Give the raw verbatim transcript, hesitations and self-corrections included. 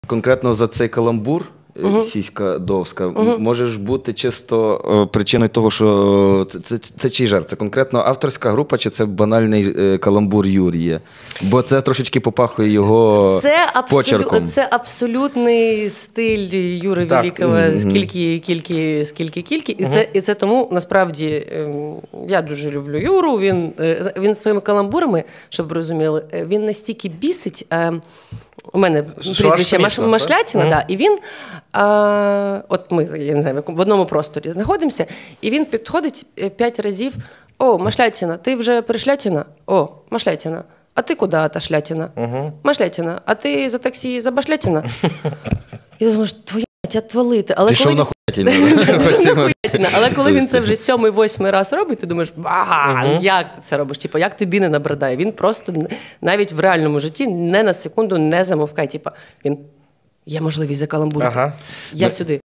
Конкретно за цей каламбур, Угу. сіська довська, Угу. може ж бути чисто е, причиною того, що це, це, це чий жарт? Це конкретно авторська група, чи це банальний е, каламбур Юрія? Бо це трошечки попахує його Це, абсолю... почерком. це абсолютний стиль Юри Так. Великого, Мгм. скільки, кільки, скільки, кільки. І, це, і це тому, насправді, ем, я дуже люблю Юру. Він, е, він своїми каламбурами, щоб ви розуміли, е, він настільки бісить. е, У мене Що прізвище аж Маш... смішно, Машлятіна, так? да, і він, а, от ми, я не знаю, в якому- в одному просторі знаходимося, і він підходить е, п'ять разів: «О, Машлятіна, ти вже пришлятіна? О, Машлятіна, а ти куди та шлятіна? Угу. Машлятіна, а ти за таксі за Башлятіна?» І ти думаєш, твою мать, отвалити. Але Пішов коли... на хуятіну. Але коли він це вже сьомий-восьмий раз робить, ти думаєш, а, Мгм. як ти це робиш? Типу, як тобі не набридає? Він просто навіть в реальному житті не на секунду не замовкає. Типу, він, є можливість закаламбурити. Ага. Я сюди.